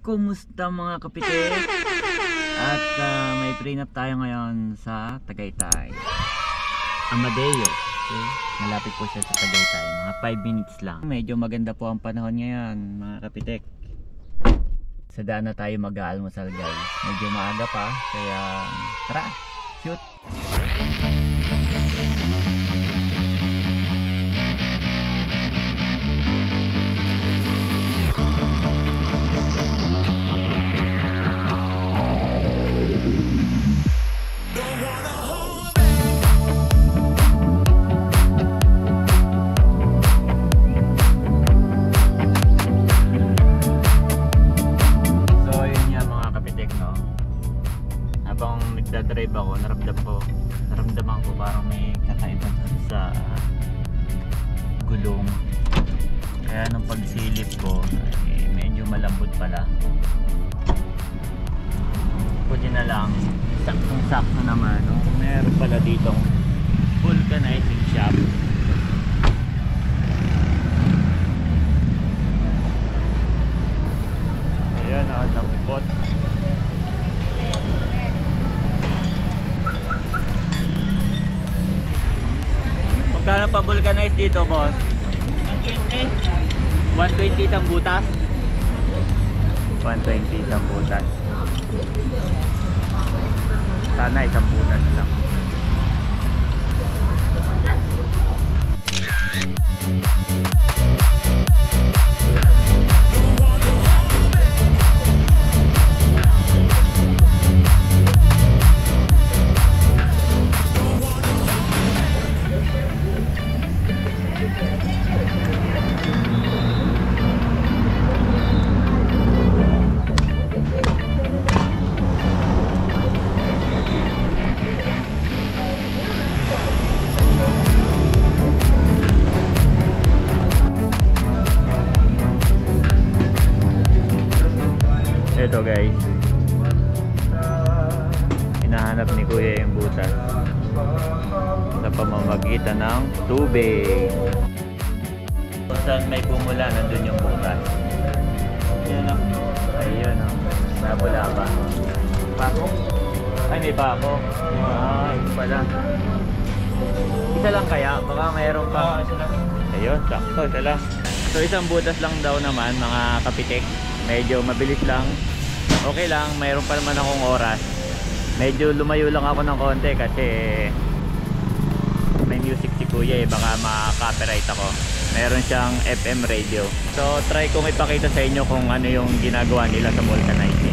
Kumusta mga kapitik? At may pre-up tayo ngayon sa Tagaytay, Amadeo. Okay? Malapit po siya sa Tagaytay, mga 5 minutes lang. Medyo maganda po ang panahon ngayon mga kapitik. Sa daan na tayo mag-aalmusal guys. Medyo maaga pa, kaya tara, shoot! Nagdadrive ako, naramdaman ko parang may kakaiba sa gulong, kaya nung pagsilip ko medyo malambot pala. Pwede na lang saktong sakto naman, no? Meron pala ditong vulcanizing shop. Ayan, nakatapot. Magkano pa vulcanize dito, boss? 120 isang butas? 120 isang butas. Sana isang butas lang. Ito guys, hinahanap ni kuya yung butas sa pamamagitan ng tubig. Kung saan may bumula, nandun yung butas. Ayan o, ayun o, nabula pa. Pako? Ay, may pako. Ah, yun pala. Isa lang kaya? Baka mayroon pa. Ayun, sakto, isa lang. So isang butas lang daw naman mga kapitik. Medyo mabilis lang. Okay lang, mayroon pa naman akong oras. Medyo lumayo lang ako ng konti kasi may music si kuya baka ma-copyright ako. Meron siyang FM radio. So try kong ipakita sa inyo kung ano yung ginagawa nila sa vulcanizing.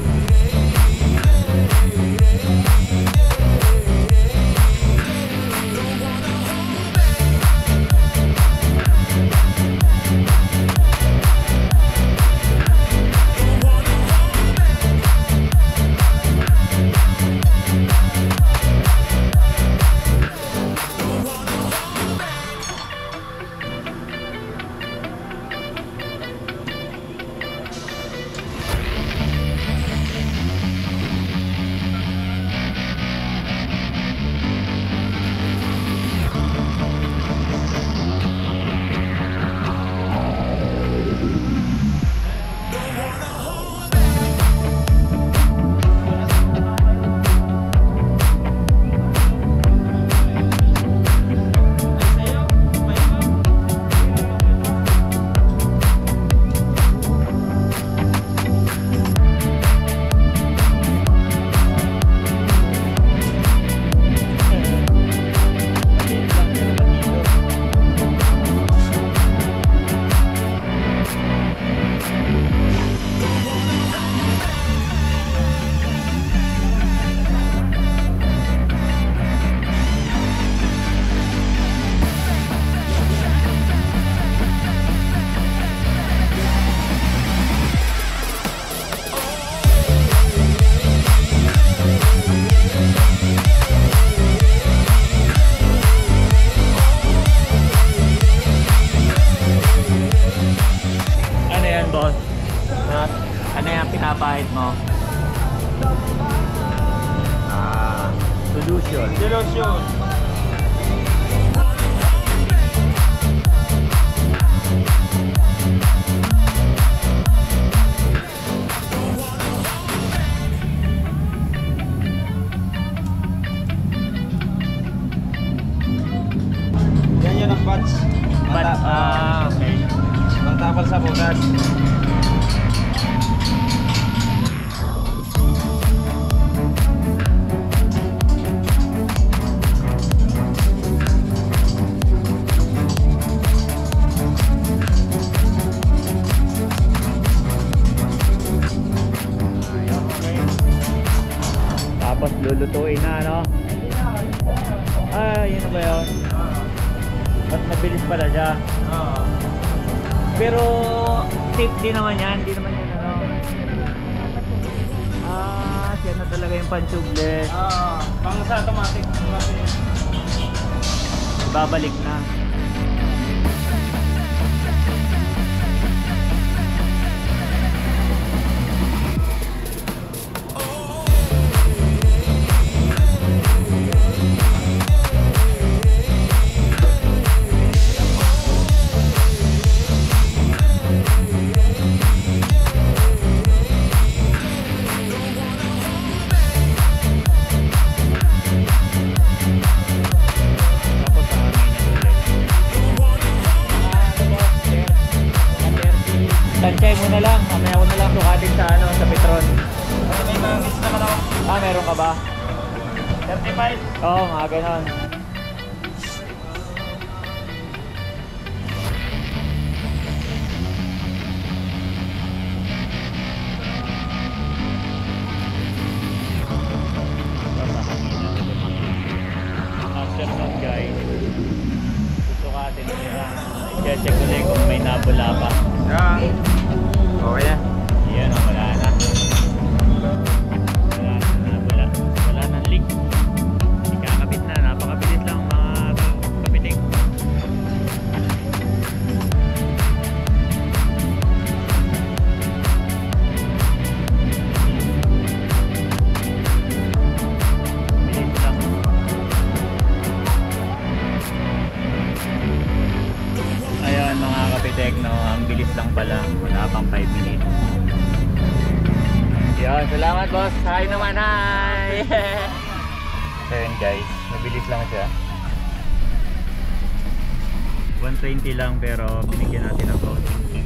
Ano yung pinapahid mo? Solution. Tapos lulutuin na, no? Yun na ba yun? Mas mabilis pala siya. Pero safe din naman yan. Hindi naman yan ano. Siya na talaga yung pan-tubeless. Pang sa automatic. Babalik na. Tansay mo na lang, mamaya ko na lang sukatin sa ano, sa Petron. May mga miss naman ako. Meron ka ba? 35. Oo, mga ganon. After nun guys, susukatin nila. I-check ulit kung may nabula pa. Okay na. Yan, wala na. Wala nang leak. Ikakabit na, napakabilis lang mga kapiting. Bilis lang. Ayun mga kapitek, no, ang bilis lang pala, wala pang 5 minutes. Yan, salamat boss. Hi naman, hi. Ayun guys, mabilis lang siya. 120 lang pero binigyan natin ng coating kit.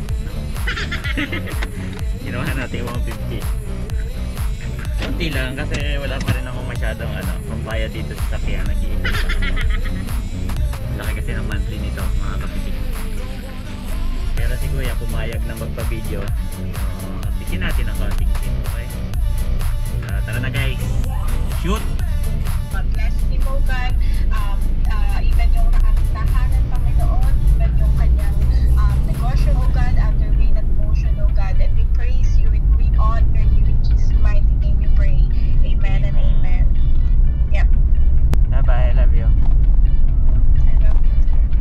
Ginawa natin 150. Kunti lang kasi wala pa rin ako masyadong pampaya dito sa sakyan. Nag-iipon pa naman. Laki kasi ng monthly nito mga kapitik. Pero si Kuya pumayag na magpa-video. Bigyan natin ng coating kit, okay? Tara na guys. Shoot! Mag-bless ni po God, even yung nakatindahan ng Panginoon, even yung kanyang negosyo, O God, under way and motion, O God, and we praise you and we honor you in Jesus' mighty name we pray. Amen and amen. Yep. Bye-bye, I love you. I love you.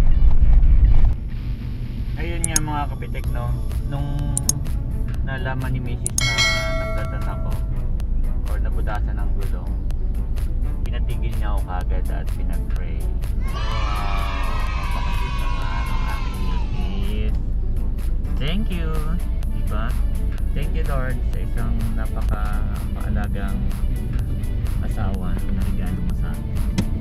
Ayun nga mga kapitek, no, nung nalaman ni Mrs. na nagdatan ako or nabutasan ng gulong, pinatigil niya ako kagad at pinag-pray. Napakasip naman ang aming Mrs. Thank you, diba? Thank you Lord sa isang napaka maalagang asawa na regalo mo sa akin.